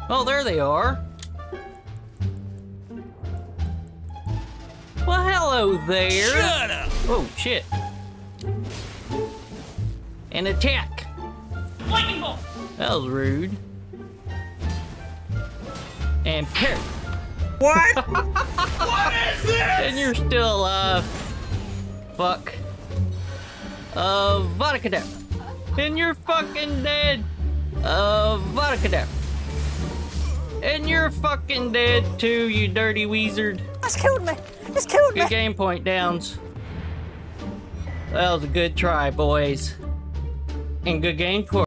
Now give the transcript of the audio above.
Oh, there they are. Well, hello there. Shut up! Oh, shit. And attack. Lightning bolt. That was rude. And parry. What? What is this? And you're still alive. Fuck. Vodka down. And you're fucking dead. Vodka down. And you're fucking dead too, you dirty wizard. That's killed me. It's killed me. Good game point, Downs. That was a good try, boys. And good game point.